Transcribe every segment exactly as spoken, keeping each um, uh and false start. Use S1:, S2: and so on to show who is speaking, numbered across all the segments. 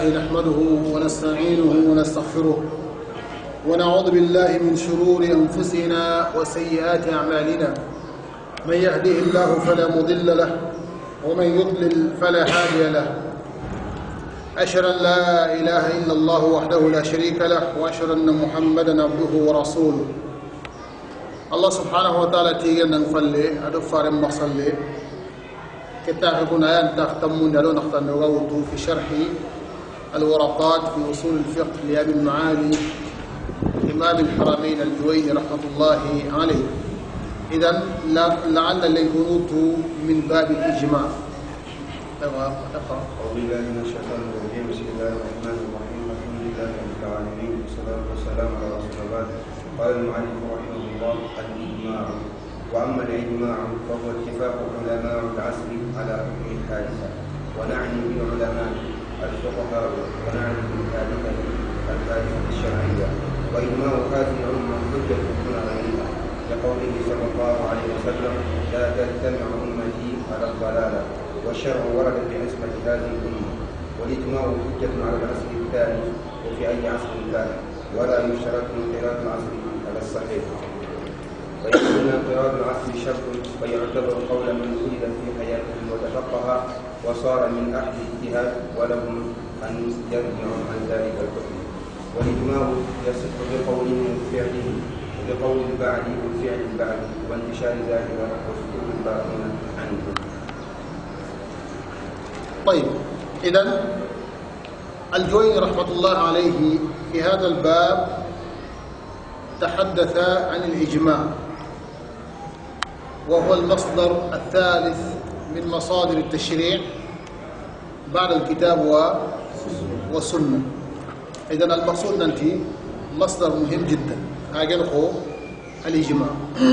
S1: لله نحمده ونستعينه ونستغفره ونعوذ بالله من شرور أنفسنا وسيئات أعمالنا. من يهده الله فلا مضل له ومن يضلل فلا هادي له. أشهد أن لا إله إلا الله وحده لا شريك له وأشهد أن محمدا عبده ورسوله. الله سبحانه وتعالى تيجي نفلي أدفار مصلي كتاب يكون آيات تختمون لون نختم في شرح الورقات في أصول الفقه لأبي المعالي إمام الحرمين الجويني رحمة الله عليه. إذن لعل القنوت من باب الإجماع.
S2: أعوذ بالله من الشيطان الرجيم. بسم الله الرحمن الرحيم. الحمد لله رب العالمين والصلاة والسلام على رسول الله. قال المؤلف رحمه الله: الإجماع. وأما الإجماع فهو اتفاق علماء العصر على حكم الحادثة، ونعني بالعلماء الفقهاء، ونعني بالحادثة الحادثة الشرعية. وإجماع هذه الأمة حجة دون غيرها، لقوله صلى الله عليه وسلم: لا تجتمع أمتي على الضلالة. والشرع ورد بنسبة هذه الأمة، والإجماع حجة على العصر الثاني وفي أي عصر كان، ولا يشترط انقراض العصر على الصحيح. ويكون انقراض العصر شرط فيعتبر قول من ولد في حياته وتفقه وصار من أهل الاجتهاد، ولهم أن يرجعوا عن ذلك الحكم. والإجماع يصح بقوله وفعله، وبقول البعد والفعل البعد، وانتشار ذلك وسكوت الباقين عنه.
S1: طيب، إذن الجويني رحمة الله عليه في هذا الباب تحدث عن الإجماع، وهو المصدر الثالث من مصادر التشريع بعد الكتاب والسنة. إذن المقصود أنتي مصدر مهم جدا هاجنخو الإجماع.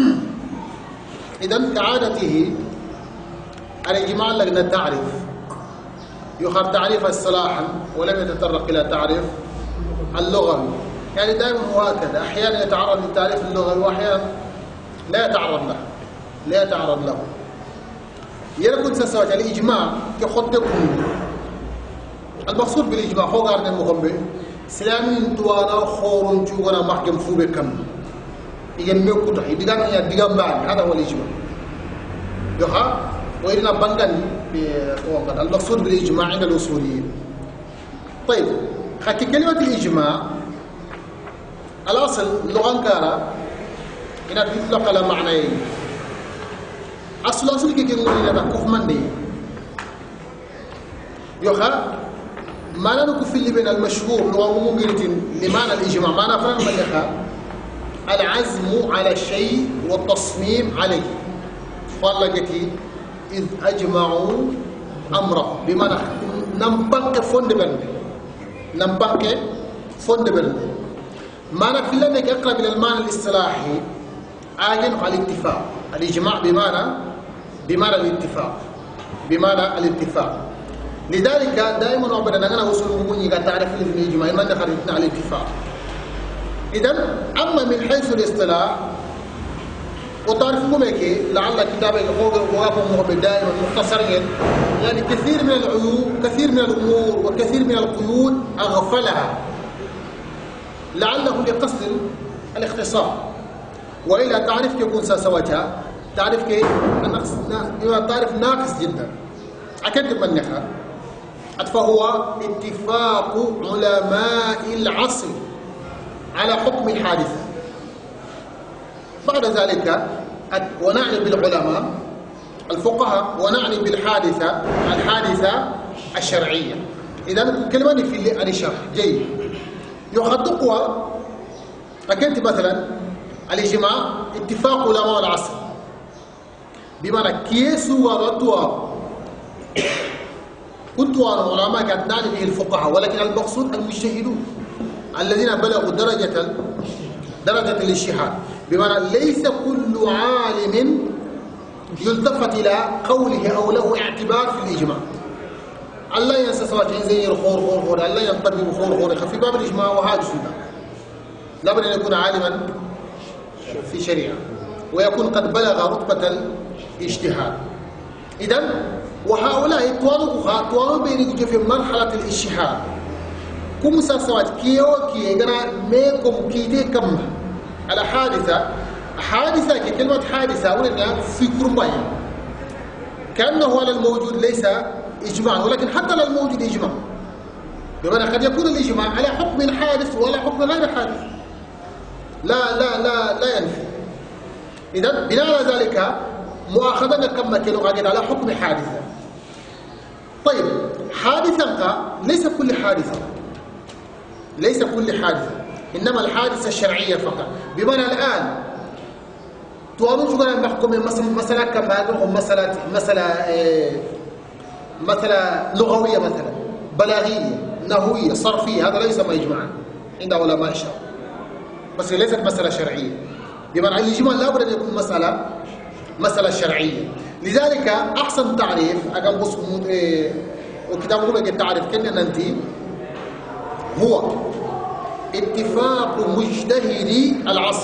S1: إذن كعادته الإجماع لقد تعرف يخر تعريف اصطلاحا ولم يتطرق إلى تعريف اللغوي. يعني دائما هو هكذا، أحيانا يتعرض للتعريف اللغوي وأحيانا لا يتعرض له لا يتعرض له يركض سسوات الإجماع كخطكم. المقصود بالإجماع هو قارن المغمبي سلامين توانا خورون جوغنا محكم فوبي كم يجمع كتحي ديغان يا ديغان بان. هذا هو الإجماع يوها. وإلنا بندن المقصود بالإجماع عند الأصوليين. طيب، حكي كلمة الإجماع الأصل اللغة كارا إنها تطلق على معنيين. أصل أصل كي يقول لنا كف مندي يوها ما نكف اللي بين المشهور لغة ممكن لمعنى الإجماع ما نفهم من العزم على الشيء والتصميم عليه. فالله إذ أجمعوا أمره بمعنى نمبك فندبل نمبك فندبل. معنى في لأنك أقرب إلى المعنى الاصطلاحي آجن على الاتفاق. الإجماع بمعنى بمعنى الاتفاق بمعنى الاتفاق. لذلك دائما أبدا أنا وصول مبني قد تعرف الإجماع ما دخلتنا على الاتفاق. إذن أما من حيث الاصطلاح وتعرفون كي لعل كتابك وقفه دائما مختصرين، يعني كثير من العيوب كثير من الأمور وكثير من القيود أغفلها لعله لقصد الاختصار. وإلا تعرف كيف يكون سواتها تعرف كيف النقص تعرف ناقص جدا. أكد من نخا فهو اتفاق علماء العصر على حكم الحادثة. بعد ذلك ونعني بالعلماء الفقهاء ونعني بالحادثة الحادثة الشرعية. إذا كلمة في اللي شرح جيد يخطقها. أكنت مثلا الإجماع اتفاق علماء العصر بمعنى كيسوا ورطوا كنت أنا علماء قد نعني به الفقهاء، ولكن المقصود المجتهدون الذين بلغوا درجة درجة الاجتهاد. بمعنى ليس كل عالم يلتفت إلى قوله أو له اعتبار في الإجماع. الله ينسى سواتين زي الخور خور خور الله ينطبق خور خور في باب الإجماع وهذا سنة. لابد أن يكون عالما في شريعة ويكون قد بلغ رتبة الاجتهاد. إذن وهؤلاء طوالوا طوالوا بين في مرحلة الاجتهاد كم ساسوات كيو كي جنا ميكم كيدي كم على حادثة حادثة كلمة حادثة ولنا في كرمباي كأنه على الموجود ليس إجماع ولكن حتى على الموجود إجماع بمعنى قد يكون الإجماع على حكم حادث ولا حكم غير حادث لا لا لا لا ينفي. إذا بناء على ذلك مؤاخذة كما كانوا قاعدين على حكم حادثة. طيب حادثة ليس كل حادثة ليس كل حادثة إنما الحادثة الشرعية فقط. بمعنى الآن توانون شغلان محكومة مثلا كما عندهم مسألة مسألة إيه مسألة لغوية مثلا بلاغية نحوية صرفية هذا ليس ما إجماعا عند علماء الشرع بس ليست مسألة شرعية. بمعنى الإجماع لابد أن يكون مسألة مسألة شرعية. لذلك أحسن تعريف أقام بص وكتاب ربك التعريف كنا ننتي هو اتفاق مجتهدي العصر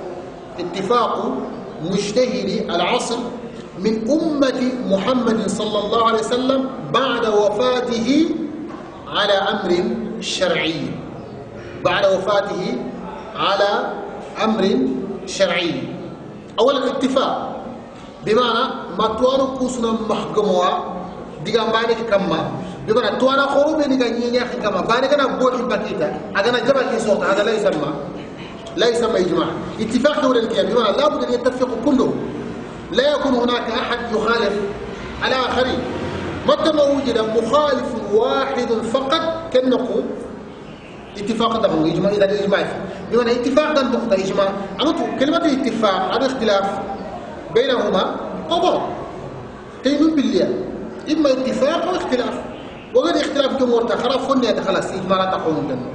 S1: اتفاق مجتهدي العصر من أمة محمد صلى الله عليه وسلم بعد وفاته على أمر شرعي بعد وفاته على أمر شرعي. أولا اتفاق بمعنى ما توانو كوسنا محكموا ديغا بانيك كما بمعنى توانا خروبي ديغا نينيخ كما بانيك انا بوخي باكيتا اغانا جبل صوت هذا ليس ما ليس ما اجماع. اتفاق دول الكيان بمعنى لابد ان يتفقوا كلهم لا يكون هناك احد يخالف على اخرين. متى ما وجد مخالف واحد فقط كنقو اتفاق ده اجماع. اذا الاجماع بمعنى اتفاق ده نقطه اجماع. كلمه الاتفاق هذا اختلاف بينهما قضاء تيمون بالله إما اتفاق أو اختلاف وغير اختلاف جمهور خلاص فني خلاص إجمالا تقوم بنا.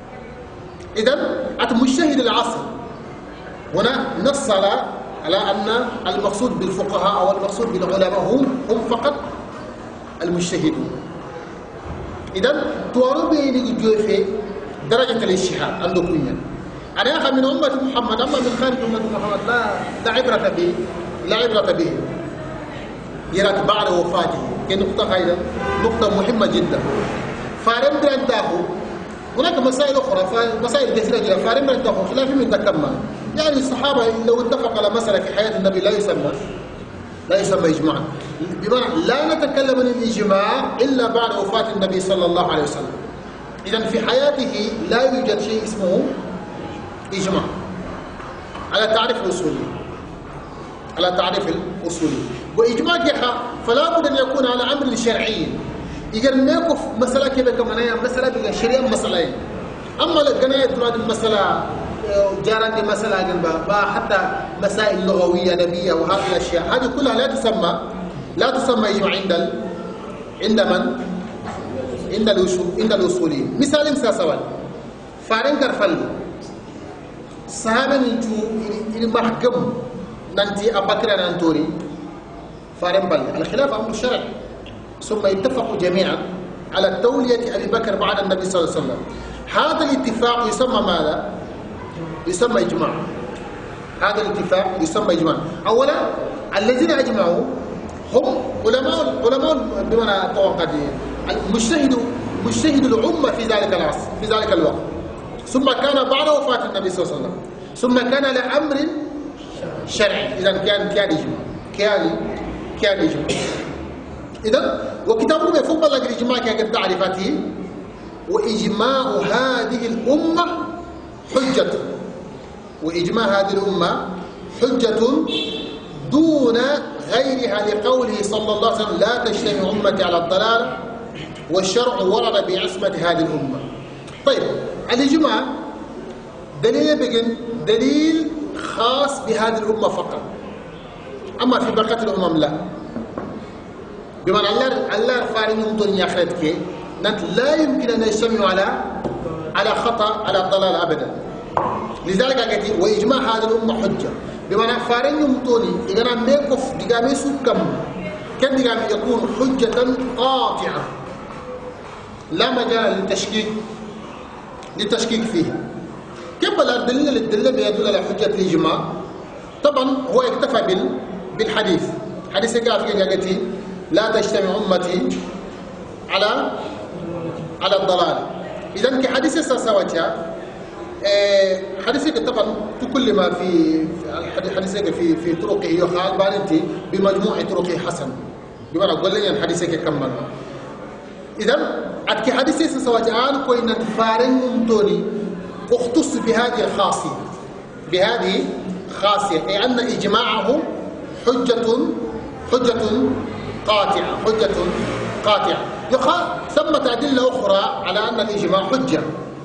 S1: إذن المجتهد العصر هنا نص على أن المقصود بالفقهاء أو المقصود بالعلماء هم هم فقط المجتهدون. إذن توارو بيني جوفي درجة الاجتهاد عندكم. أنا أخذ من أمة محمد أما من خارج أمة محمد لا لا عبرة به لا عبرة به يرات بعد وفاته. كنقطة خيرة نقطة مهمة جدا. فارم برانتاهو هناك مسائل أخرى مسائل كثيرة جدا. فارم برانتاهو خلاف من تكمل يعني الصحابة لو اتفق على مسألة في حياة النبي لا يسمى لا يسمى إجماعا. بمعنى لا نتكلم عن الإجماع إلا بعد وفاة النبي صلى الله عليه وسلم. إذن في حياته لا يوجد شيء اسمه إجماع على تعريف الأصولي على تعريف الأصولي. وإجماع جحا فلا بد أن يكون على أمر شرعي. إذا نقف مسألة كذا كمان مسألة بالشريعة مسألة أما لقنا تراد المسألة جاران مسألة جنبها حتى مسائل لغوية نبية وهذه الأشياء هذه كلها لا تسمى لا تسمى إجماع عند ال... عند من عند الأصول عند الأصوليين. مثال ساسوال فارن كرفل صحابة نجو المحكم ننتي أبكر ننتوري فارن بل الخلاف أمر الشرع ثم اتفقوا جميعا على تولية أبي بكر بعد النبي صلى الله عليه وسلم. هذا الاتفاق يسمى ماذا؟ يسمى إجماع. هذا الاتفاق يسمى إجماع. أولا الذين أجمعوا هم علماء علماء بمعنى توقد المجتهد مجتهد الأمة في ذلك العصر في ذلك الوقت. ثم كان بعد وفاة النبي صلى الله عليه وسلم ثم كان لأمر شرعي. إذا كان كان إجماع كان كان إجماع. إذا وكتابنا فوق الإجماع كان تعريفاته وإجماع هذه الأمة حجة وإجماع هذه الأمة حجة دون غيرها لقوله صلى الله عليه وسلم لا تجتمع أمتي على الضلال والشرع ورد بعصمة هذه الأمة. طيب الإجماع دليل بجن دليل خاص بهذه الأمة فقط أما في بقية الأمم لا. بمعنى الله الله فارن يمتون يخرجك نت لا يمكن أن يجتمعوا على على خطأ على الضلال أبدا. لذلك قلت وإجماع هذه الأمة حجة بمعنى فارن يمتوني إذا أنا ميقف دقامي سكم كان دقامي يكون حجة قاطعة لا مجال للتشكيك للتشكيك فيه. كيف الدليل الدليل بيدل على حجة الإجماع؟ طبعا هو اكتفى بال بالحديث حديث قال في قالتي لا تجتمع أمتي على على الضلال إذا كحديث ساسواتيا حديثك طبعا كل ما في حديثك في في طرقه يخال بارنتي بمجموع طرقه حسن بمعنى أقول لي حديثك كمل إذا أتكي حديث ساسواتيا أنا كوي نتفارن ممتوني اختص بهذه الخاصية بهذه خاصية أي أن إجماعهم حجة حجة قاطعة حجة قاطعة يقال ثمة أدلة أخرى على أن الإجماع حجة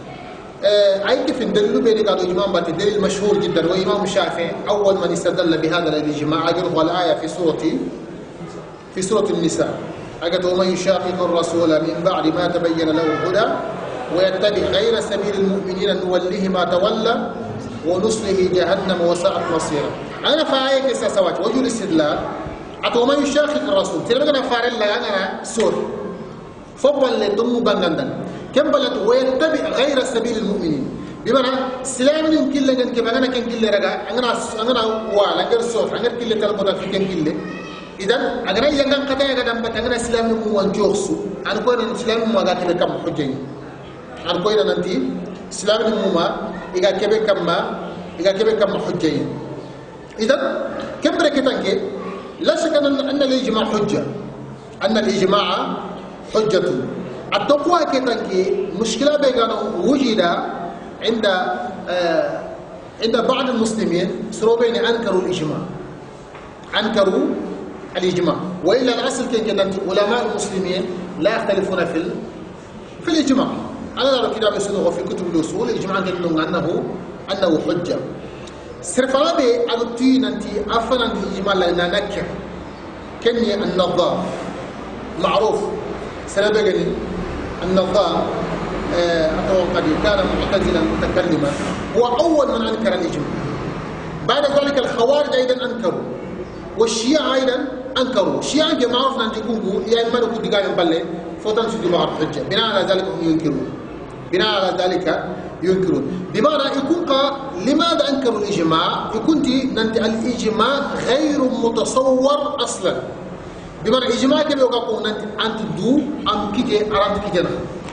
S1: أي كيف ندلوا بين قالوا الإجماع بات الدليل مشهور جدا وإمام الشافعي أول من استدل بهذا الإجماع أجره الآية في سورة في سورة النساء أجد ومن يشاقق الرسول من بعد ما تبين له الهدى ويتبع غير سبيل المؤمنين نوله ما تولى ونصله جهنم وساءت مصيرا. أنا فايك إساسوات وجه الاستدلال أتو من يشاقق الرسول تلما كنا فارل لا أنا سور فبل لدم بندن كم بلد ويتبع غير سبيل المؤمنين بمعنى سلام يمكن لنا كم أنا كن كل رجع أنا أنا والا غير سور أنا كل تلقى في كن كل إذا أنا يعند كذا يعند بس أنا سلام مو وانجوسو أنا كون سلام مو أقعد بكم حجين أنا كون ننتي سلام مو ما إذا كبر كم ما إذا كبر كم حجين إذا كم بركتان كي لا شك أن أن الإجماع حجة أن الإجماع حجة التقوى كتان كي مشكلة بيجانو وجد عند آه عند بعض المسلمين سروبين أنكروا الإجماع أنكروا الإجماع وإلا الأصل كان علماء المسلمين لا يختلفون في في الإجماع. أنا أرى كتاب السنة في كتب الأصول الإجماع قالوا أنه أنه حجة. سرفلا بي أغطي ننتي أفنى الإجماع لنا نكر كني النظام معروف سنبقني النظام أتوقع قد كان معتزلا متكلما هو أول من أنكر الإجماع. بعد ذلك الخوارج أيضا أنكروا والشيعة أيضا أنكروا. الشيعة معروف أن تكون يعني ما نقول دقائق بالله فوتن في جماعة الحجة بناء على ذلك هم ينكرون بناء على ذلك ينكرون بمعنى يكون لماذا أنكروا الإجماع؟ يكون ننتي الإجماع غير متصور أصلا بمعنى الإجماع كيف يقول ننتي أنت دو أم كيجي أرانت كيجنا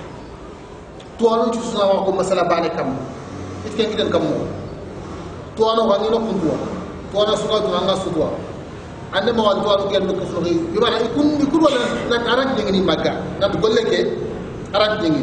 S1: توانو تشوفنا وأقول مثلا باني كم إتكلم كده كم توانو غني لو كنتوا توانو سكوا توانو سكوا أنا ما أقول توانو كيان بكفرغي بمعنى يكون يكون ولا نتعرف جيني مكة نتقول لك أرانت جيني.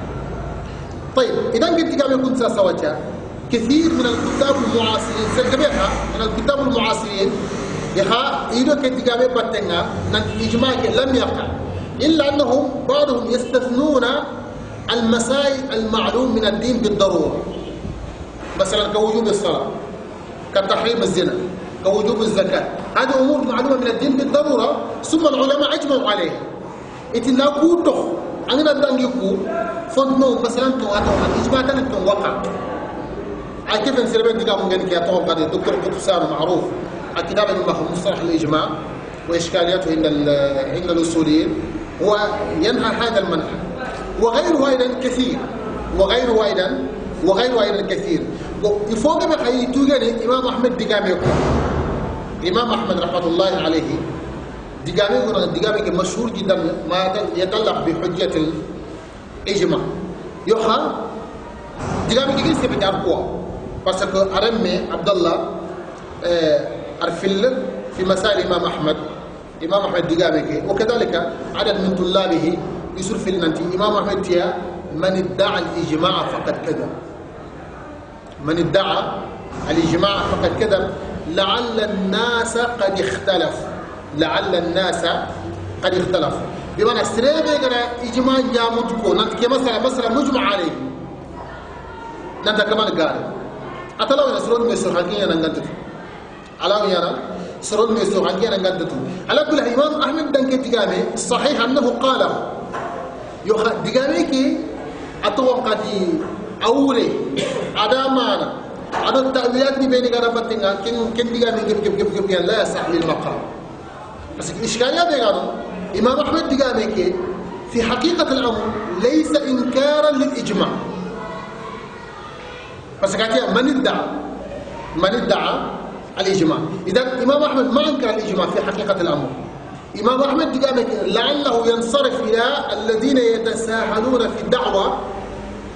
S1: طيب إذا كنت قام يكون ساسواتها كثير من الكتاب المعاصرين سجبها من الكتاب المعاصرين يها إذا كنت قام يبتنها إجماع لم يقع إلا أنهم بعضهم يستثنون المسائل المعلوم من الدين بالضرورة مثلا كوجوب الصلاة كتحريم الزنا كوجوب الزكاة هذه أمور معلومة من الدين بالضرورة ثم العلماء أجمعوا عليها إتنا كوتو أنا دانجيكو فندو مثلا تو أتو الإجماع تاني تو وقع كيف نسير ديكا ممكن كي أتوقع الدكتور قطسان معروف الكتاب المهم مصطلح الإجماع وإشكالياته عند عند الأصوليين هو ينهى هذا المنهج وغيره أيضا كثير وغيره أيضا وغيره أيضا كثير يفوق ما خلي توجد إمام أحمد ديكامي إمام أحمد رحمة الله عليه ديكامي يقول ديكامي مشهور جدا ما يتعلق بحجة الإجماع يوخا ديكامي كيف سبب أقوى بس أرمي عبد الله أرفل في مسائل الإمام أحمد إمام أحمد ديكامي وكذلك عدد من طلابه يصير في النتي إمام أحمد تيا من ادعى الإجماع فقد كذب من ادعى الإجماع فقد كذب لعل الناس قد اختلفوا لعل الناس قد اختلفوا بمعنى سريبه كده إجماع جامدكو نتكي مثلا مثلا مجمع عليه نتا كمان قال أتلاو يا سرود ميسور حقيقة نعندتو ألاو يا سرود ميسور حقيقة نعندتو على كل الإمام أحمد دنك دجامي صحيح أنه قال يخ دجامي كي أتوقع دي أولي أدامانا هذا التأويلات اللي بيني قاعدة بتنقل كن كن دجامي كيف كيف كيف كيف لا يصح للمقام بس إشكالية بينهم إمام أحمد دجامي كي في حقيقة الأمر ليس إنكارا للإجماع بس كاتيا من ادعى من ادعى الإجماع إذا إمام أحمد ما أنكر الإجماع في حقيقة الأمر إمام أحمد دجامي لعله ينصرف إلى الذين يتساهلون في الدعوة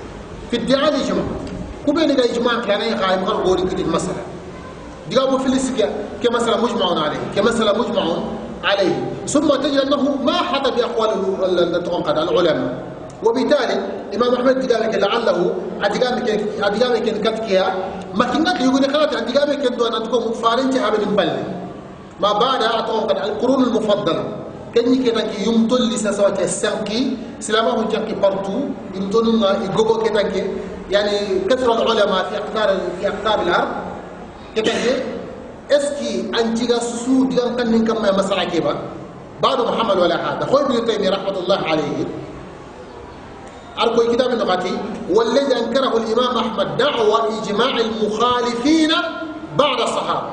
S1: في ادعاء الإجماع كوبين إذا إجماع كان يخايم غير قولي كده مسألة ديابو في السكة كمسألة مجمع عليه كمسألة مجمع عليه ثم تجد أنه ما حتى بأقوال العلماء وبالتالي إمام أحمد دقامك لعله أدقامك أدقامك كتكيا ما كنا يقول خلاص أدقامك دون أن تكون فارنتي هذا البل ما بعد أتوقع القرون المفضلة كني كتاكي يمتل لساسوا كسانكي سلامه جانكي بارتو يمتلنا يجوبو كتاكي يعني كثر العلماء في أقطار في أقطار الأرض كتاكي اسكي أنتيغا سو ديان كنن كما مسألة كيبا بعد محمد ولا هذا خوي ابن تيمية رحمة الله عليه أركوا كتاب النقاتي والذي أنكره الإمام أحمد دعوى إجماع المخالفين بعد الصحابة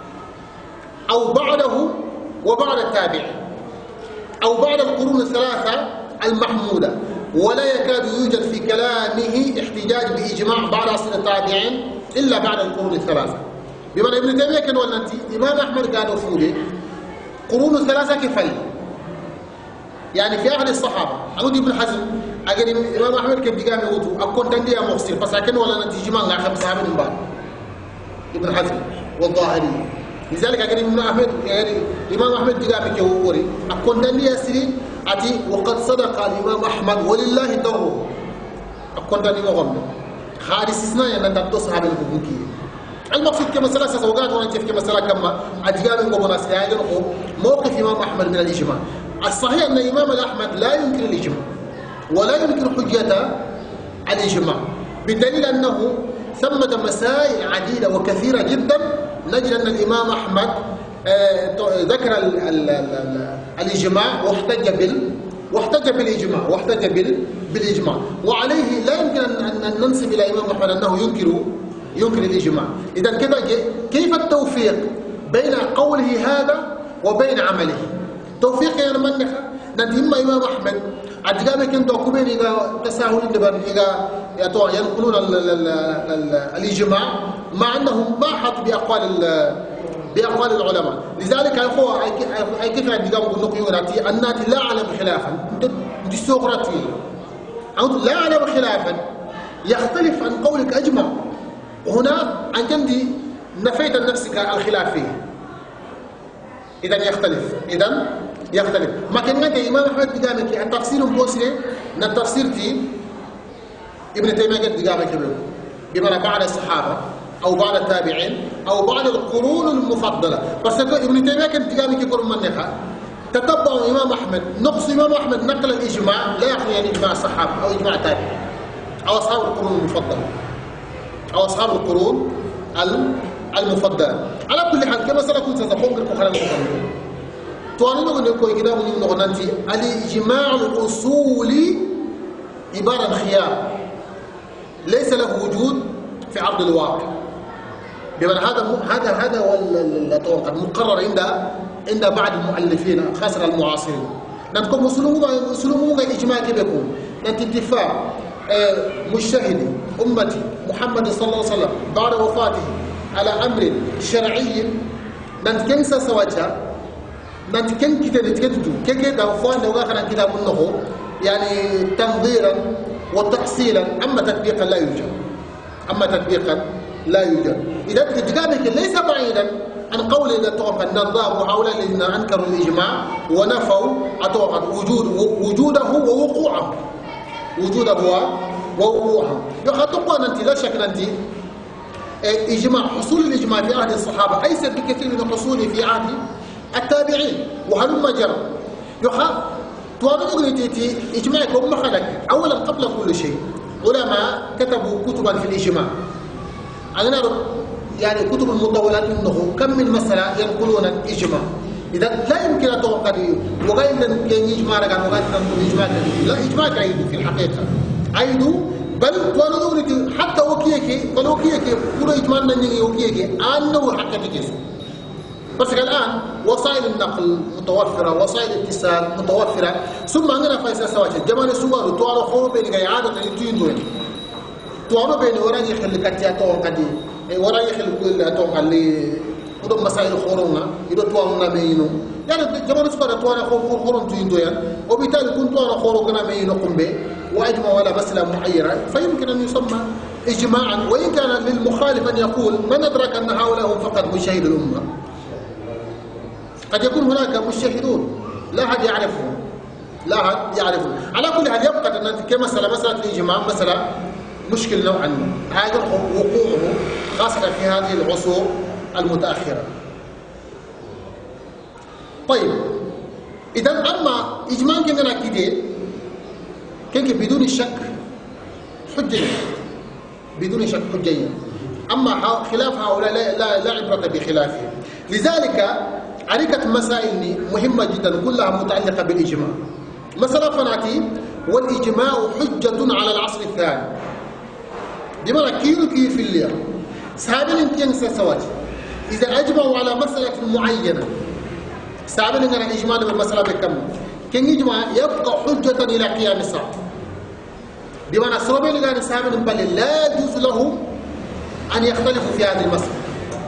S1: أو بعده وبعد التابعين أو بعد القرون الثلاثة المحمودة ولا يكاد يوجد في كلامه احتجاج بإجماع بعد عصر التابعين إلا بعد القرون الثلاثة بمعنى ابن تيمية كان والنتي الإمام أحمد قالوا فولي قرون الثلاثة كفل يعني في أحد الصحابة أقول ابن حزم أقول الإمام أحمد كان بيقام يوتو أكون تندي يا مغسر بس أكن ولا نتيجة ما نعرف صحابة من بعد ابن حزم والظاهري لذلك أقول الإمام أحمد يعني الإمام أحمد بيقام يووري أكون تندي يا سري أتي وقد صدق الإمام أحمد ولله دره أكون تندي مغمر هذه استثناء أن تنتو صحابة البوكي المقصود كمسألة سوقات وانا كيف كمسألة كما أديان قبنا سياجن موقف الإمام أحمد من الإجماع الصحيح أن الإمام أحمد لا يمكن الإجماع ولا يمكن حجة الإجماع بالدليل أنه ثمة مسائل عديدة وكثيرة جدا نجد أن الإمام أحمد ذكر ال ال ال الإجماع واحتج بال واحتج بالإجماع واحتج بال بالإجماع وعليه لا يمكن أن ننسب إلى الإمام أحمد أنه ينكر ينكر الإجماع. إذا كذا كيف التوفيق بين قوله هذا وبين عمله؟ توفيق يعني من نخا نديم إمام أحمد أدقى كنتو كبير إذا تساهل دبر إذا ينقلون الإجماع مع أنهم ما حط بأقوال بأقوال العلماء. لذلك أخوة أي كيف أدقى نقول أناتي لا أعلم خلافا دي سوغراتي لا أعلم خلافا يختلف عن قولك أجمع. هنا أنت نفيت نفسك الخلاف فيه. إذا يختلف إذا يختلف ما كان عند الإمام أحمد بقامك التفسير بوسيله نتفسير تي ابن تيمية بقامك بمعنى بعد الصحابة أو بعد التابعين أو بعد القرون المفضلة بس ابن تيمية كان بقامك يقول من نخا تتبع الإمام أحمد نقص الإمام أحمد نقل الإجماع لا يعني يعني إجماع الصحابة أو إجماع التابعين أو أصحاب القرون المفضلة أو أصحاب القرون المفضلة. على كل حال كما سنكون سنقوم بالمخالفة المفضلة تواني نقول لكم كده ونقول ننتي الإجماع الأصولي عبارة خيار ليس له وجود في عرض الواقع بمعنى هذا هذا هذا هو المقرر عند عند بعض المؤلفين خاصة المعاصرين نتكون مسلمون مسلمون إجماع كيف يكون ننتي اتفاق مجتهد أمتي محمد صلى الله عليه وسلم بعد وفاته على أمر شرعي ننتكن سواجه ننتكن كده نتكدتو كده دافعان لو كان كده منه يعني تنظيرا وتحصيلا أما تطبيقا لا يوجد أما تطبيقا لا يوجد. إذا إجابك ليس بعيدا عن قول أتوقع النظام وهؤلاء الذين أنكروا الإجماع ونفوا أتوقع وجود وجوده ووقوعه وجوده ووقوعه. يخاطبوا أنت لا شك أنت إجماع حصول الإجماع في عهد الصحابة أيسر بكثير من حصوله في عهد التابعين وهلما جرى. يخا توانو تي إجماعك هم خلق أولا قبل كل شيء علماء كتبوا كتبا في الإجماع. أنا يعني كتب المطولات منه كم من مسألة ينقلون الإجماع. إذا لا يمكن أن توقع وغير أن يجمع لك وغير أن يجمع لا إجماع عيد في الحقيقة عيد بل توانو حتى وكيك ولو كيك كل إجماع نني وكيك أنه حقيقة كيس. بس الآن وسائل النقل متوفرة وسائل الاتصال متوفرة ثم عندنا فايسة سواجه جمال السوار توانو خو بين إعادة التين دول توانو بين وراجي خل كتيا توان كدي وراجي خل كل توان اللي ودم مسائل خورنا يدو توانو نبينو يعني جمال السوار توانو خو خورن تين دول وبالتالي كنت توانو خورو كنا بينو قنبه وأجمعوا على مسألة معينة فيمكن أن يسمى إجماعا، وإن كان للمخالف أن يقول من أدرك أن هؤلاء هم فقط مجتهد الأمة. قد يكون هناك مجتهدون لا أحد يعرفهم، لا أحد يعرفهم. على كل حال يبقى أن كمسألة مسألة الإجماع مسألة مشكل نوعا ما، هذا وقوعه خاصة في هذه العصور المتأخرة. طيب إذا أما إجماع كنا كده كنك بدون شك حجة، بدون شك حجة. أما خلاف هؤلاء لا, لا, لا عبرة بخلافهم. لذلك عركة مسائل مهمة جدا كلها متعلقة بالإجماع. مسألة فناتي والإجماع حجة على العصر الثاني، بمعنى كيلو كيلو في الليل سابين ينسى سواج إذا أجمعوا على مسألة معينة سابين أن الإجماع بالمسألة بكم كن إجماع يبقى حجة إلى قيام الساعة. بمعنى سربين لغاني سابين بل لا يجوز له أن يختلفوا في هذه المسألة.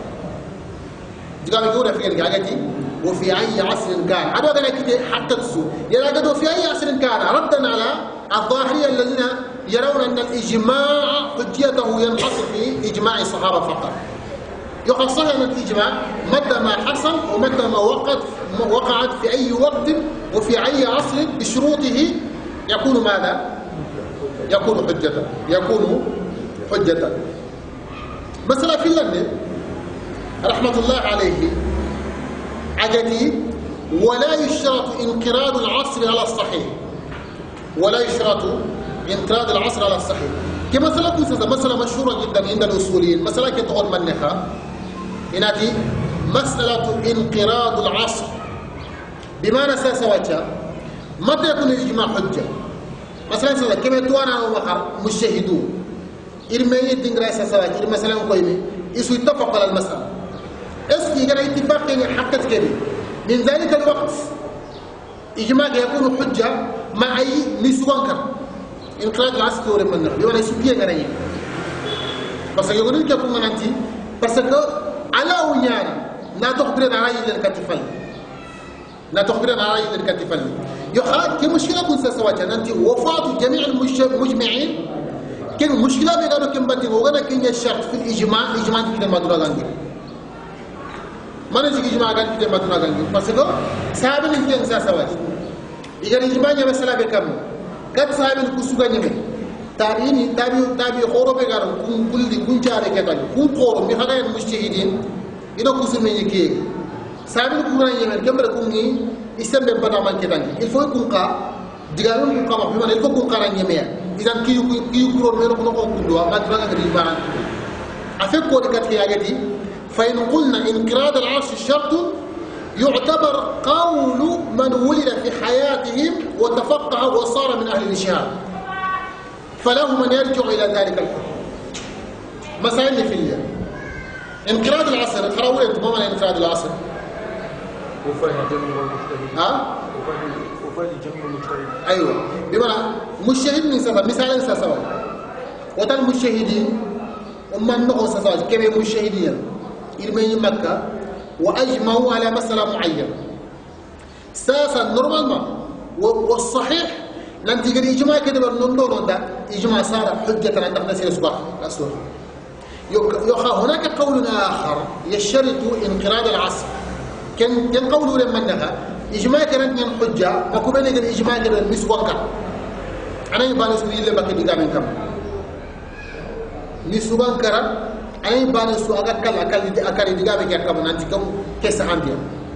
S1: جاء يقول في الحاجة وفي أي عصر كان هذا قال كده حتى تسو يلا في أي عصر كان ردا على الظاهرية الذين يرون أن الإجماع حجيته ينحصر في إجماع الصحابة فقط. يقال صحيح أن الإجماع متى ما حصل ومتى ما وقعت وقعت في أي وقت وفي أي عصر بشروطه يكون ماذا؟ يكون حجة، يكون حجة. مثلا في لندن رحمة الله عليه عجدي ولا يشترط انقراض العصر على الصحيح، ولا يشترط انقراض العصر على الصحيح. كمثلا كنت مسألة مشهورة جدا عند الأصوليين، مسألة كتقول منها إناتي مسألة انقراض العصر. بمعنى ساسواجه متى يكون الإجماع حجة؟ مثلا سلا كم توانا ومخر مشاهدون إرمي الدنيا ساسواجه إرمي مثلا قويمي يسوي اتفق على المسألة. اسكي كان اتفاق يعني حقت كبير من ذلك الوقت إجماع يكون حجة مع أي نسوانكر انقراض العصر توري منه بيوانا يسوبيا غنائي بس يقولون كيف من أنتي بس على ونيانا لا تخبرنا على يد الكتفل لا تخبرنا على يد الكتفل يخاط كمشكلة كنت سواجه أنتي وفاة جميع المجمعين كان مشكلة بيقولوا كم بدي وغنا كن الشرط في الإجماع الإجماع كده ما درا لانجي ما نجي إجماع كان كده ما درا لانجي بس كده سابن إنتي إنسان سواجه إذا الإجماع يمثل بكم كات سابن كسوغا نيمي تاريني تابي تابي خورو بيغار كون كولدي كون جاري كتال كون خورو مي خاغا المجتهدين إذا كسر من يكي سابن كورا نيمي كمبر كوني إسلام بمبدا مان كتاني الفو يكون قا ديغارون كون قا بما الفو كون قا نيمي إذا كيو كيو كورو ميرو كون كون كوندوا ما تبغى غير يبان افيك كو دكات كياغتي فإن قلنا انقراض العرش الشرط يعتبر قول من ولد في حياتهم وتفقه وصار من أهل الاجتهاد فله من يرجع إلى ذلك الحكم. مسائل في اليوم انقراض العصر خراولة انت ما معنى انقراض العصر؟
S3: وفاه جمع المجتهدين.
S1: ها؟
S3: وفاه جمع المجتهدين.
S1: أيوة بمعنى مجتهد من سبب مثالا سسوا وتن مجتهدين ومن نقص سسوا كم مجتهدين إلمي مكة وأجمعوا على مسألة معينة ساسا نورمالما والصحيح ننتج الإجماع كده بنقول ده إجماع صار حجة عند الناس الأسبوع الأسبوع يخا هناك قول آخر يشترط انقراض العصر كان كان قوله لما نها إجماع كانت من حجة ما كبرنا الإجماع كده مسوقا أنا يبان سوي اللي بقى دي كمان كم مسوقا كرا أنا يبان سوي أكل أكل دي أكل دي كمان كم نانتي كم كيس عندي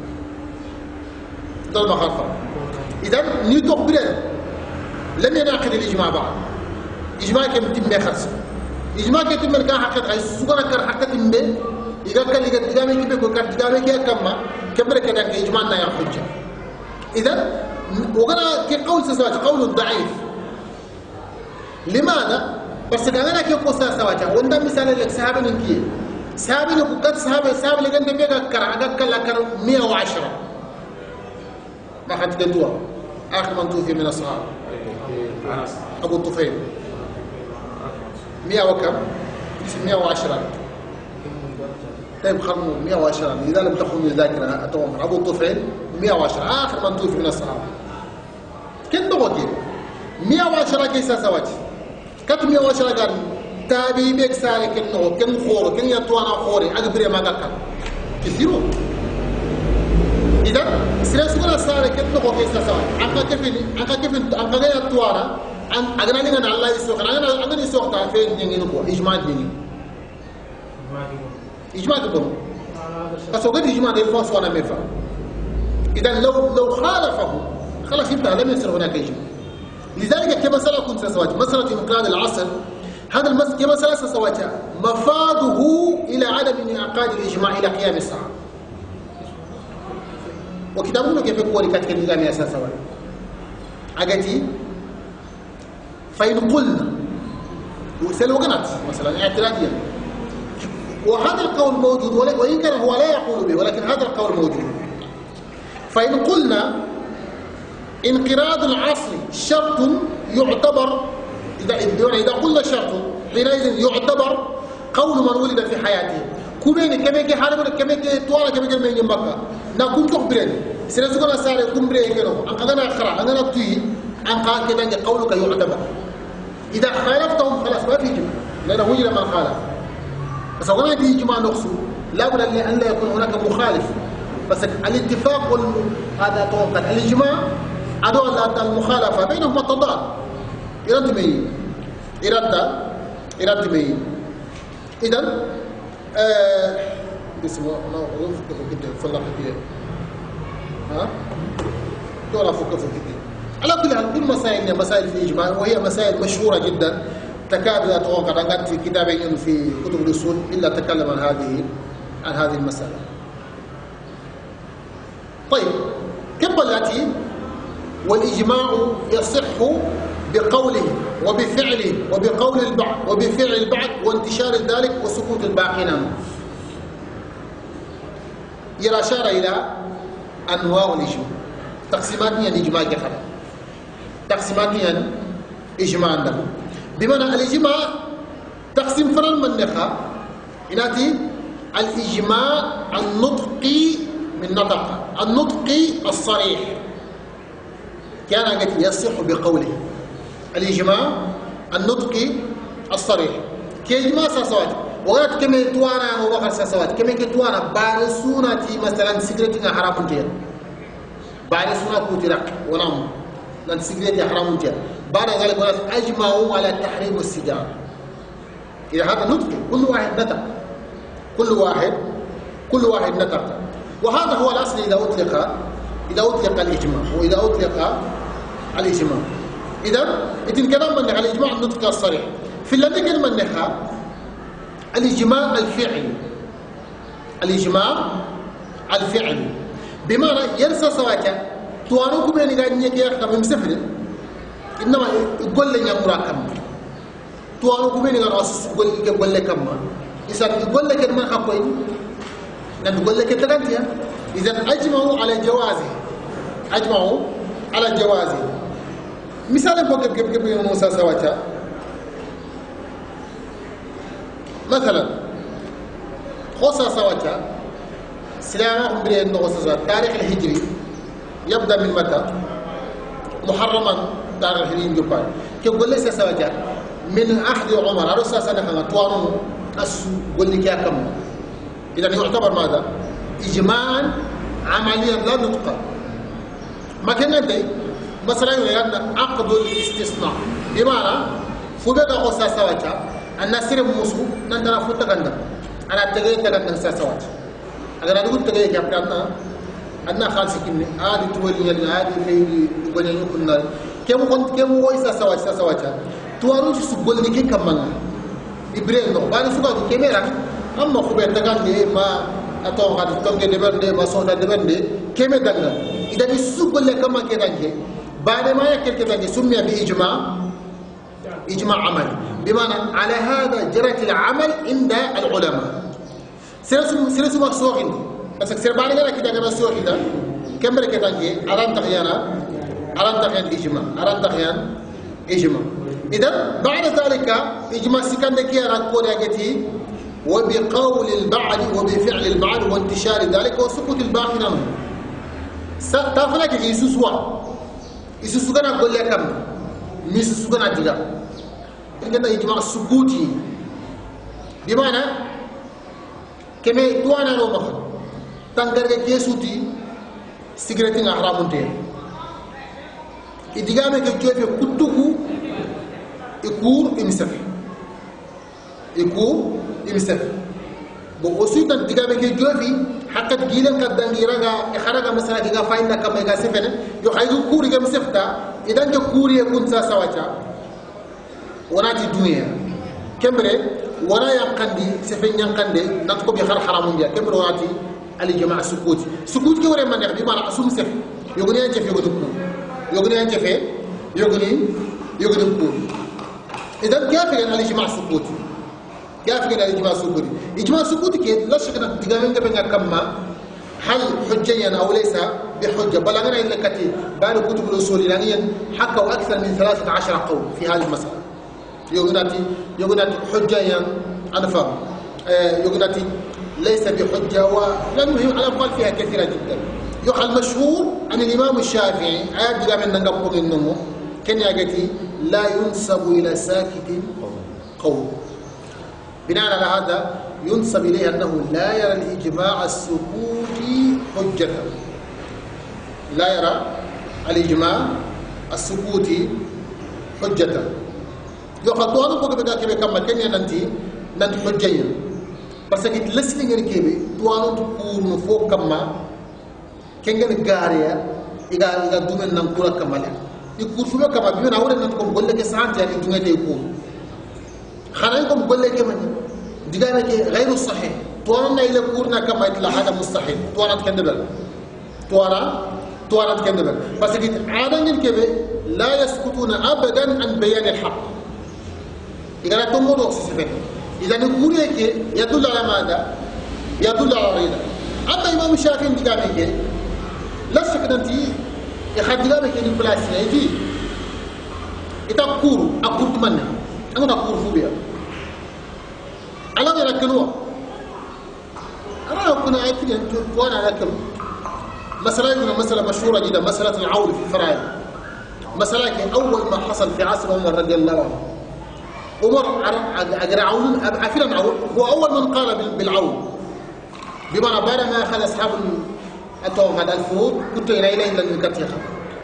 S1: ده المخالفة إذا نيتوبرين لم ينعقد الإجماع بعد إجماع كم تم خرس إجماع كم من كان حقت عايز سوقنا كر حقت من إذا كان لقى دجامي كيف يكون كر دجامي كيا كم ما كم بركة كان إجماع نيا حجة إذا وقنا كقول سواج قول ضعيف لماذا بس كأننا كيقول سواج وندم مثال لك سحاب نكية سحاب نكوكات سحاب سحاب اللي كان بيجا كر عدد كلا كر مئة وعشرة ما حد كدوا آخر من توفي من الصحابة أبو الطفيل مئة وكم؟ مئة وعشرة طيب خرموا مئة وعشرة إذا لم تخن الذاكرة أتوهم أبو الطفيل مئة وعشرة آخر من توفي من الصحابة كن بقول مية وعشرة كيسا سوات كت مية وعشرة قال تابي بيك ساري كنو كن خورو كن يتوانا خوري أكبر ما قال كثيرو إذا سلسلة ساري كنو كيسا سوات أنك كيفين أنك كيفين أنك غير يتوانا أن أغنى لنا الله يسوق أنا أغنى يسوق تعرفين دينين كوا إجماع دينين إجماع كبر فسوق الإجماع ده الفاس وانا مفا إذا لو لو خالفه خلاص يبقى لم يصير هناك إجماع لذلك كمسألة كنت سوات مسألة انقراض العصر هذا المس كمسألة سوات مفاده إلى عدم انعقاد الإجماع إلى قيام الساعة وكتابنا كيف يقول كاتك النظام يا سوات أجتي فإن قلنا وسلوا قنات مثلا اعتراضيا وهذا القول موجود وإن كان هو لا يقول به ولكن هذا القول موجود فإن قلنا انقراض العصر شرط يعتبر إذا إذا قلنا شرط حينئذ يعتبر قول من ولد في حياته كمين كمين حالة كمين طوال كمين من يمبكا نكون تخبرين سنسكنا ساري كمبرين كنو أنقذنا أخرى أننا تي أنقذ كذا قولك يعتبر إذا خالفتهم خلاص ما في جمع لأنه وجد من خالف بس هنا في جمع نقصه لا بد أن لا يكون هناك مخالف بس الاتفاق وال... هذا توقع الإجماع أدوى المخالفة بينهما تضاد إرادة مين إرادة إرادة مين إذن اسمه أنا أقول فكر فكر فلا كتير ها دولا فكر فكر على كل حال كل مسائل مسائل في الإجماع وهي مسائل مشهورة جدا تكاد لا توقع أن في كتابين في كتب الأصول إلا تكلم عن هذه عن هذه المسألة. طيب كيف التي والإجماع يصح بقوله وبفعله وبقول البعض وبفعل البعض وانتشار ذلك وسكوت الباقين عنه. يرى أشار إلى أنواع الإجماع تقسيماتيا الإجماع كفر تقسيماتيا إجماع عنده بمعنى الإجماع تقسيم فرن من نخا إناتي الإجماع النطقي من نطق النطقي الصريح كان قد يصح بقوله الإجماع النطقي الصريح كإجماع ساسوات وقت كم يتوانا وبخر ساسوات كم يتوانا بعد سنة مثلا سكرتنا حرام تير بعد سنة كوتيرك ونام لأن سكرتي حرام تير بعد ذلك الناس أجمعوا على تحريم السجارة إذا هذا نطق كل واحد نطق كل واحد كل واحد نطق وهذا هو الأصل إذا أطلق إذا أطلق الإجماع وإذا أطلق الإجماع إذا إذن كلام من على الإجماع النطق الصريح في الذي كلام من الإجماع الفعلي الإجماع الفعلي بمعنى يرسى سواك توانوكم يعني قاعد نيجي أخذ من سفر إنما يقول لي يا مراكم توانوكم يعني قاعد يقول يقول لك كم إذا يقول لك من حقين نقول لك تلانتيا إذا أجمعوا على جوازه أجمعوا على جوازه مثال فوق كيف كيف موسى سواتا مثلا خوصا سواتا سلامة بريد نوصا تاريخ الهجري يبدأ من متى محرما تاريخ الهجري جبان كيف قول لي سواتا من أحد عمر أرسل سنة توانو أسو قول لي كيا كم إذا يعتبر ماذا إجماعا عمليا لا نطقا ما كان ندي مثلا يقولنا عقد الاستثناء بمعنى فبدا قصا سواتا الناس يرم مسو نندنا فتغندا انا تغي تغندا ساسوات اگر ادو تغي كابتنا adna khalsi kinne adi tuwali yalla adi leydi gone yukunna kemu kon kemu woy sa sawa sa sawacha tuwaru ci su golni ke kamanga ibrahim no bani suka ko kemera amma khube tagandi ma ato gadi tonge de berde ma sota de berde keme dalla ida bi su golle kama ke dange bade ma yakel ke dange summiya bi ijma ijma amal بمعنى على هذا جرت العمل عند العلماء سيرسم سيرسم مقصود بس كسر بعد ذلك كده كما سوى كده كم بركة تانجي أران تغيانا أران تغيان إجماع أران تغيان إجماع إذا بعد ذلك إجماع سكان ذكي أران كوريا جتي وبقول البعض وبفعل البعض وانتشار ذلك وسقوط الباقي نعم تعرفنا كده يسوع يسوع كان أقول لك كم ميس سكنا ديغا إننا إجماع سكوتي بمعنى كما توانا لو مخ تنكر كيسوتي سيجرتين حرام تي إدغامي كجوف كتوكو يكور إمسف يكور إمسف بو أسويتا إدغامي كجوفي حقت جيلن كدنجيرا إخراجا مثلا كيغا فايندا كما يغا سفن يو حيغو كوري كم سفتا إذا جو كوري يكون ساسا واجا وناتي دنيا كمبري ولا ينقندي سفن ينقندي نتكو بخار حرام جا كمبري وناتي علي جماعة سكوت سكوت كي وري من يخدي ما أسوم سف يغني أنت في يغدي كور يغني أنت في يغني يغدي كور إذا كيف كان علي جماعة سكوت كيف كان علي جماعة سكوت إجماع سكوت كي لا شك أن تجامعين كبيرة كم هل حجيا أو ليس بحجة بل أنا إلا كتير بعد كتب الأصول الإيرانية حكوا أكثر من ثلاثة عشر قول في هذه المسألة يغني يغني حجيا أنا فاهم يغني ليس بحجة ولم يهم الأقوال فيها كثيرة جدا يقال المشهور عن الإمام الشافعي آيات جاء من نقبض النمو كان يقول لا ينسب إلى ساكت قول بناء على هذا ينسب إليه أنه لا يرى الإجماع السكوتي حجة لا يرى الإجماع السكوتي حجة يقال طوالو بقى بقى كبه كما كان ينتي ننت حجيا parce que lesli ngene kebe tuwanu to kurno fo kamma kengen gaariya iga iga dumen nan kura kamala i kur fu kama bi na wala nan ko golle ke sante ya dunga te ko xana ko golle ke man diga na ke ghayru sahih tuwana na ila kurna kama itla hada mustahil tuwana ken debal tuwana tuwana ken debal parce que ada ngene kebe la yaskutuna abadan an bayan al haqq iga na to modo ci fe إذا نقول لك يدل على ماذا؟ يدل على رضا. أما الإمام الشافعي دقامك لا شك أنت يخد دقامك من بلاسنا يجي. إذا كورو أكور تمنى أنا أكور فوبيا. على غير كنوا. أنا أكون عارفين أن وأنا لكم. مسألة هنا مسألة مشهورة جدا مسألة العول في الفرائض. مسألة أول ما حصل في عصر عمر رضي الله عنه. عمر أجر عون عفوا عون هو أول من قال بالعون بمعنى بعد ما أخذ أصحاب التوم هذا الفود كنت إلى إلى إلى المكتيخة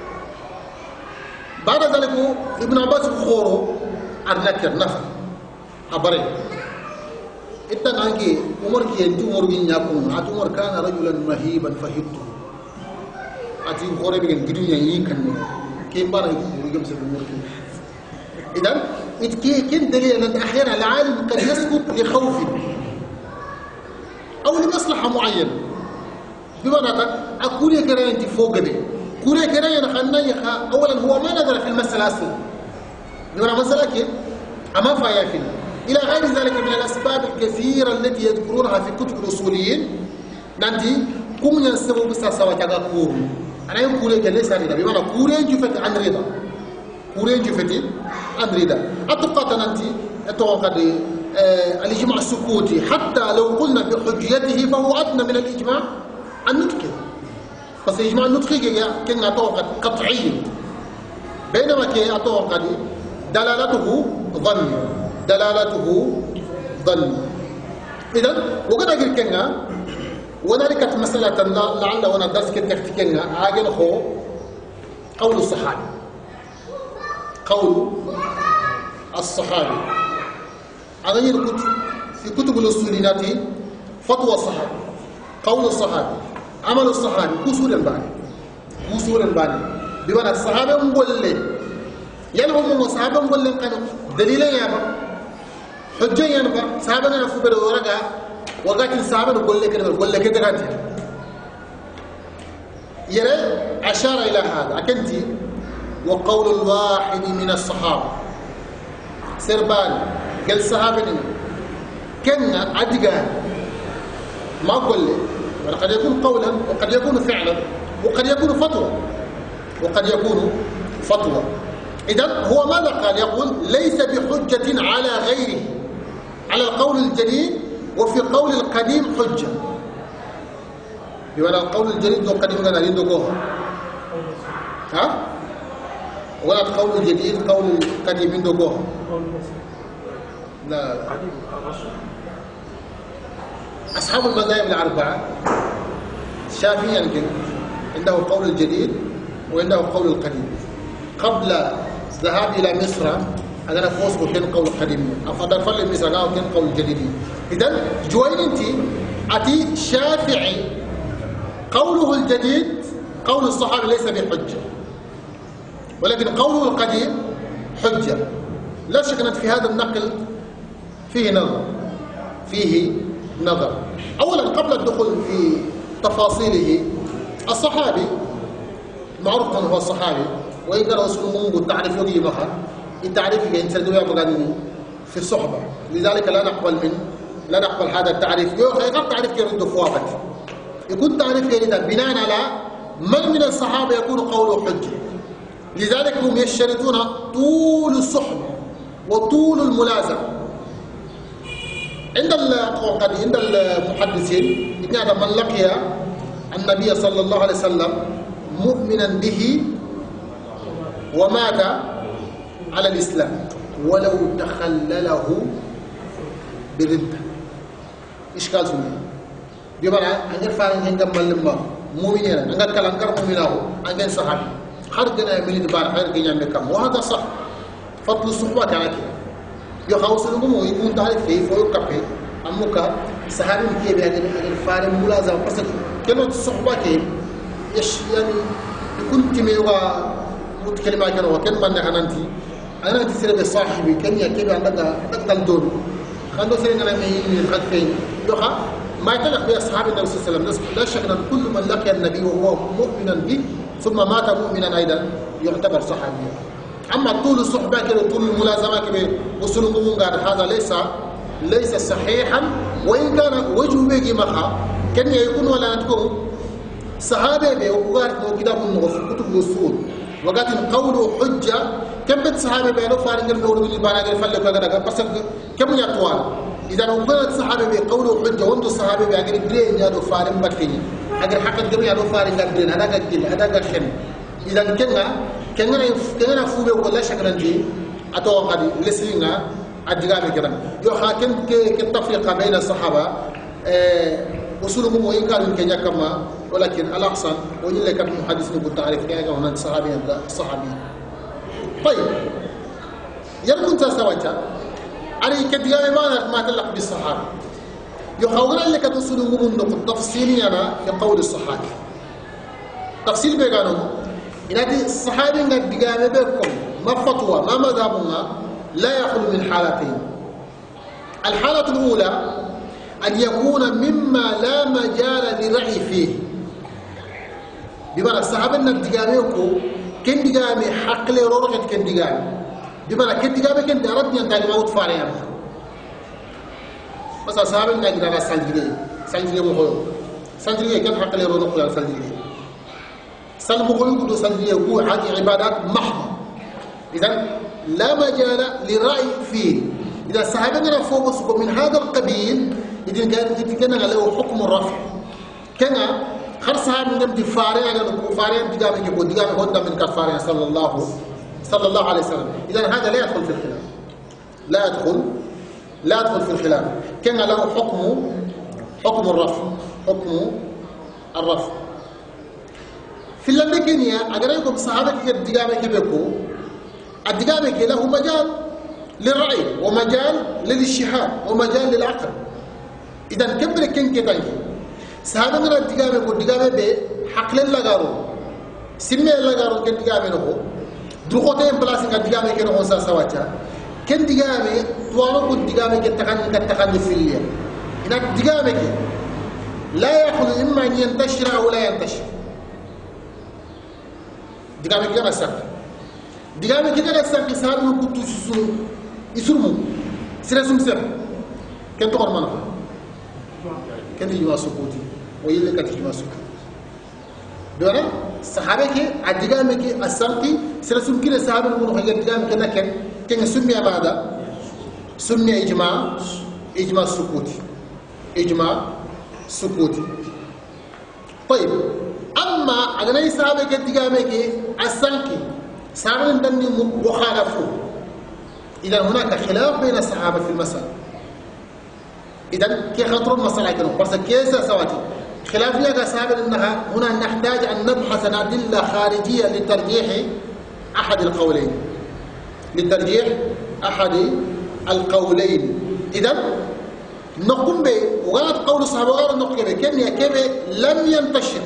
S1: بعد ذلك ابن عباس بخورو أرنكر نفر أبري إتنا عنك عمر كي أنت عمر بن يكون أت عمر كان رجلا مهيبا فهبته أتي بخوري بين الدنيا يكن كم بار يقول سبب عمر إذن كان دليل أن أحيانا العالم قد يسكت لخوف أو لمصلحة معينة بمعنى أقول يا كراي أنت فوق دي قول يا كراي أنا خلنا أولا هو ما نظر في المسألة أصلا بمعنى مسألة كيف أما فايافين إلى غير ذلك من الأسباب الكثيرة التي يذكرونها في كتب الأصوليين ننتي كم ينسبوا بس سوا تقول أنا يقول لك ليس رضا بمعنى قول ينجفت عن رضا كورين جفتي أمريدا أتوقع أنتي أتوقع الإجماع السكوتي حتى لو قلنا بحجيته فهو أدنى من الإجماع النطقي بس الإجماع النطقي كان أتوقع قطعي بينما كي أتوقع دلالته ظن دلالته ظن إذن وقد أقول كنا ونالك مسألة لعل وانا درس كتكت كنا عاقل هو قول الصحابي قول الصحابي غير كتب في كتب الأصوليات فتوى الصحابي قول الصحابي عمل الصحابي كسور الباني كسور الباني بمعنى الصحابة مقولين يعني هم الصحابة مقولين كانوا دليلا يابا حجة يابا صحابة نفسه بدو ورقة وقت الصحابة نقول لك نقول لك تغانتي يرى أشار إلى هذا أكنتي وقول الواحد من الصحابة سربان قال صحابة كنا أدقى ما أقول لك قد يكون قولا وقد يكون فعلا وقد يكون فتوى وقد يكون فتوى إذن هو ماذا قال يقول ليس بحجة على غيره على القول الجديد وفي قول القديم حجة بمعنى القول الجديد والقديم كان عندكم ها ولا قول جديد قول قديم من دوغو لا
S3: قديم الرسول.
S1: أصحاب المذاهب الأربعة الشافعي يمكن عنده قول الجديد وعنده قول القديم. قبل الذهاب إلى مصر أنا فوز وكان قول القديم أفضل فل مصر قال كان قول الجديد. إذن جوين أنت أتي شافعي قوله الجديد قول الصحابة ليس بحجة، ولكن قوله القديم حجة. لا شك أن في هذا النقل فيه نظر فيه نظر. أولا قبل الدخول في تفاصيله، الصحابي معروف هو الصحابي وإن كان رسول الله تعرف يجي مخا التعريف كان تلقوا بغاني في الصحبة، لذلك لا نقبل من لا نقبل هذا التعريف. غير تعريف يرد فوابت يكون تعريف يرد بناء على من من الصحابة يكون قوله حجة. لذلك هم يشترطون طول الصحبة وطول الملازمة. عند عند المحدثين إن من لقي النبي صلى الله عليه وسلم مؤمنا به ومات على الإسلام ولو تخلله بالردة إشكال سنة بمعنى أن فعلا عند ملما مؤمنين أن كلامكر مؤمنه أن صحابي خرجنا من البار خرجنا من كم وهذا صح. فضل الصحبة كان كده يخاوسلهم ويكون تعرف في فوق كفي أمك صحابي كي بيعجن أجن فارم ملازم بس كلمة الصحبة كي يش يعني يكون تميوا متكلم عن كلام وكان من أنتي أنا أنتي سير بصاحبي كان يكيب عندك عندك الدور خلنا سيرنا لمين من الخلفين يخا ما يتلق بأصحاب النبي صلى الله عليه وسلم. لا شك أن كل من لقي النبي وهو مؤمنا به ثم مات مؤمنا أيضا يعتبر صحابيا. أما طول الصحبة كده طول الملازمة كده وسلوكهم قال هذا ليس ليس صحيحا، وإن كان وجه بيجي مخا كان يكون ولا تكون صحابة بي وقارك مو كتاب النص كتب الأصول وقات قوله حجة كم بنت صحابة بي لو فارق القول اللي بانا غير فلك كذا بس كم يطوال. إذا لو قلت صحابة بي قوله حجة وانتو صحابة بي أجر برين يادو فارق بكتيني أجر حقا كم يادو فارق برين هذا كتير هذا كخن. إذا كنا كنا كنا فوبي ولا شكرا دي أتوقع دي لسينا أدعى كده يوحى كن كالتفرقة بين الصحابة وصولهم وإن كانوا كنيا كما ولكن الأحسن وإن لك المحدث نقول تعرف كيف كمان صحابي صحابي. طيب يركون تسويتا على كديا ما ما تلق بالصحابة يحاولون لك تصولهم من نقطة تفصيلي أنا كقول الصحابي تفصيل بيجانو إن الصحابي قد دعا بكم ما فتوى ما مذهبنا لا يخلو من حالتين. الحالة الأولى أن يكون مما لا مجال للرأي فيه، بمعنى الصحابة ندقاميكو كن دقامي حق لي رورك كن دقامي بمعنى كن دقامي كن دارتني أن تعلم أوت فاريان بس الصحابة ندقامي سالجلي سالجلي مخيو سالجلي كن حق لي رورك يا سالجلي سال مخيو كدو سالجلي هو هذه عبادات محضة. إذن لا مجال للرأي فيه. إذا الصحابة فوقسوا من هذا القبيل إذن كان له حكم الرفع كان خرصها من دم دفارين دفارين دقام يجيبوا دقام هون من كفارين صلى الله صلى الله عليه وسلم. إذن هذا لا يدخل في الخلاف لا يدخل لا يدخل في الخلاف. كان له حكم حكم الرفع حكم الرفع. في اللندكينيا أجريكم صحابة دقام يجيبوا الدقام له مجال للرأي ومجال للاجتهاد ومجال للعقل. إذا كبر كن كتاي صحابة من الدقام يقول الدقام به حق للغارو سمي اللغارو كن الدقام له دروقتين بلاس كن الدقام كن هو ساسواتا كن الدقام توانو كن الدقام كن تكان كن تكان في الليل. إن الدقام لا يأخذ إما أن ينتشر أو لا ينتشر. الدقام كن أسرع دقام كده لسه كسر من كتوش يسلم يسلموا سلسلم سر كن تقول منا كن يجوا سكوتي ويلي كت يجوا سكوتي دونا صحابة كي الدقام كي أسرتي سلسلم كده صحابة نقول هي الدقام كنا كن كن سمي بعدا سمي إجماع إجماع سكوتي إجماع سكوتي. طيب أما أنا صحابة كي الدقام كي أسرتي صحابة تني وخالفوا. إذا هناك خلاف بين الصحابة في المسألة. إذا كي خطروا المسألة كانوا بس كيسة سواتي خلاف لك صحابة أنها هنا نحتاج أن نبحث عن أدلة خارجية لترجيح أحد القولين لترجيح أحد القولين. إذا نقوم به وغلط قول الصحابة وغلط نقوم به كم يكيب لم ينتشر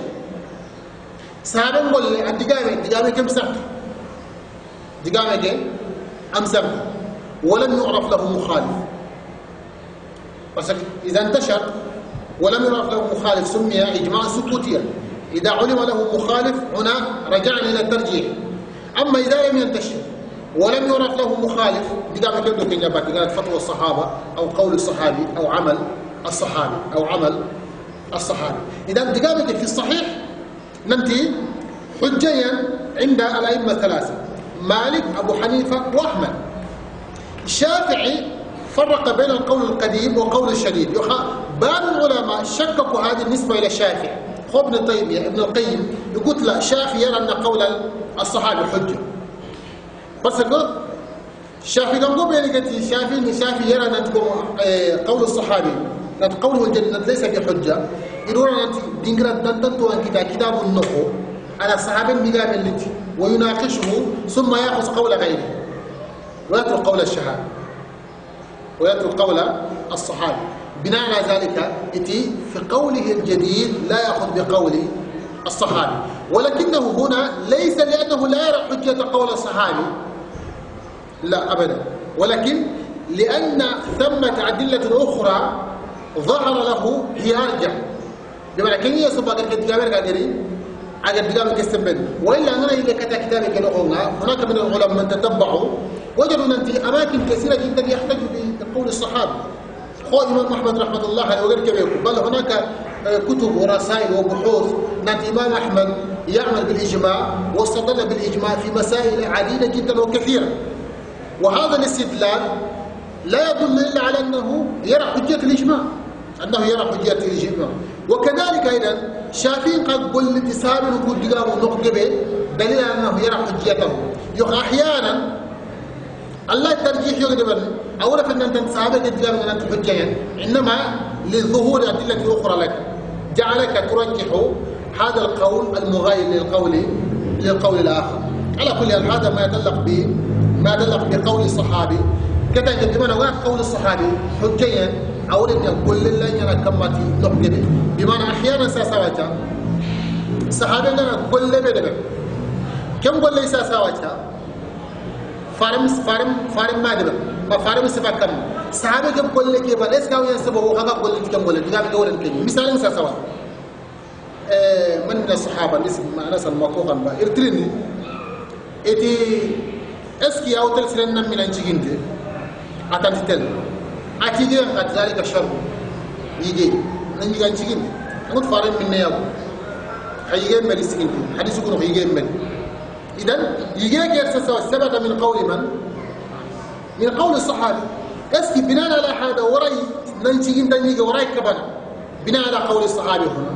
S1: صحابة نقول الدقامة الدقامة كم سنة دقامة كم أم سنة ولم يعرف له مخالف. بس إذا انتشر ولم يعرف له مخالف سمي إجماع سكوتيا. إذا علم له مخالف هنا رجعنا إلى الترجيح. أما إذا لم ينتشر ولم يعرف له مخالف دقامة كم دو كنجابات قالت فتوى الصحابة أو قول الصحابي أو عمل الصحابي أو عمل الصحابي. إذا دقامة في الصحيح ننتهي حجيا عند الأئمة الثلاثة مالك أبو حنيفة وأحمد. الشافعي فرق بين القول القديم وقول الشديد. بعض العلماء شككوا هذه النسبة إلى الشافعي. خو ابن تيمية ابن القيم يقول لا الشافعي يرى أن قول الصحابي حجة. بس الشافعي قام بين الشافعي الشافعي يرى أن قول الصحابي قوله الجنة ليس بحجة. يقولون أن دينغرا تنتو أن كتاب النخو على صحابي مقام التي ويناقشه ثم يأخذ قول غيره ويترك قول الشهادة ويترك قول الصحابي. بناء على ذلك إتي في قوله الجديد لا يأخذ بقول الصحابي. ولكنه هنا ليس لأنه لا يرى حجة قول الصحابي لا أبدا ولكن لأن ثمة أدلة أخرى ظهر له هي أرجح. بمعنى كن يسبق الكتابين قادرين على الكتاب كستنبن وإلا أنا إذا كتب كتابك لغونا هناك من العلماء من تتبعوا وجدوا أن في أماكن كثيرة جدا يحتج بقول الصحابة. خو إمام أحمد رحمة الله عليه وغير كبير بل هناك كتب ورسائل وبحوث أن الإمام أحمد يعمل بالإجماع واستدل بالإجماع في مسائل عديدة جدا وكثيرة. وهذا الاستدلال لا يدل إلا على أنه يرى حجة الإجماع أنه يرى حجة الإجماع. وكذلك أيضا شافين قد قل لتساب نقول دقام ونقبه دليل أنه يرى حجته. يقول أحيانا الله الترجيح يقدر أولا فإن أنت تسابق دقام أن أنت حجيا إنما لظهور أدلة أخرى لك جعلك ترجح هذا القول المغاير للقول للقول الآخر. على كل حال هذا ما يتعلق ب ما يتعلق بقول الصحابي كذا كمان وقت قول الصحابي حجيا أو أن يقول لله أنا كمتي نقبل بمعنى أحيانا ساسواتا الصحابي لنا كل بدر كم قول لي ساسواتا فارم فارم فارم ما دبر ما فارم سبعة كم الصحابي كم قول لك يبغى ليس كاوي ينسبه هذا قول لك كم قول لك جاب قول لك مثال ساسوا من الصحابة الاسم ما أنا سلمتوه ما إرتلني إتي اسكي أو تلسلنا من أنجينته أتنتل أتيجي قد ذلك الشر يجي نيجي أنجيين نقول فارم من نيابو هيجي من السكين حديث يقول هيجي من إذن يجي غير سوا سبب من قول من من قول الصحابي اسكي بناء على هذا وراي ننجيين دنيجي وراي كبنا بناء على قول الصحابي هنا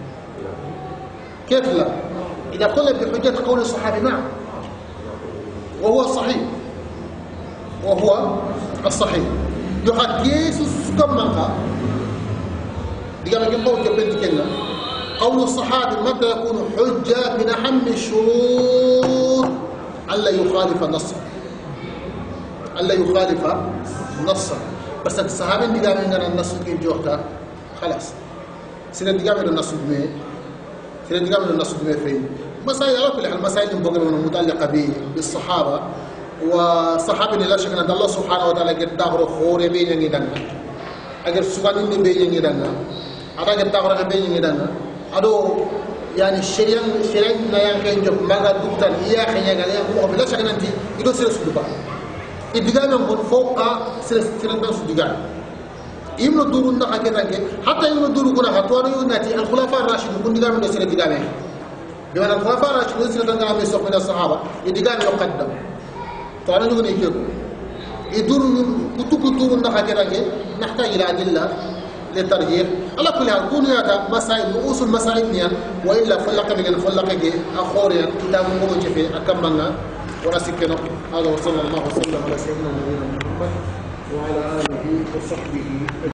S1: كيف لا إذا قلنا بحجة قول الصحابي نعم وهو الصحيح وهو الصحيح. يحق يسوس كم منها دقام قول جبنت كنا قول الصحابي متى يكون حجة من أهم الشروط ألا يخالف النص ألا يخالف النص. بس الصحابي دقام عندنا النص كيف جوهتا خلاص سنة دقام النص دمي سنة دقام النص دمي فين مسائل على كل حال مسائل متعلقة بالصحابة وصحابي لا شك أن الله سبحانه وتعالى قد دهر خوري بين يدنا أجر سكان بين يدنا هذا قد دهر بين يدنا هذا يعني الشريان الشريان لا يمكن جب ما قد دكتور إياه خيال عليه هو بلا شك أن أنت يدو سيرس دبا إدغام من فوق سيرس سيرس دغام يمن دورون نحكي حتى يمن دورو كنا هتوانو يناتي الخلفاء الراشدون كن دغام دو سيرس دغام بمعنى الخلفاء الراشدون سيرس دغام يسوق من الصحابة يدغام يقدم فأنا نقول إيش يدور كتب كتب النحكي نحتاج إلى أدلة للترجيح. على كل حال كون هذا مسائل رؤوس المسائل نيان وإلا فلق بين فلق جي أخوريا كتاب مروج في أكملنا ونسكنا. هذا وصلى الله وسلم على سيدنا نبينا محمد وعلى آله وصحبه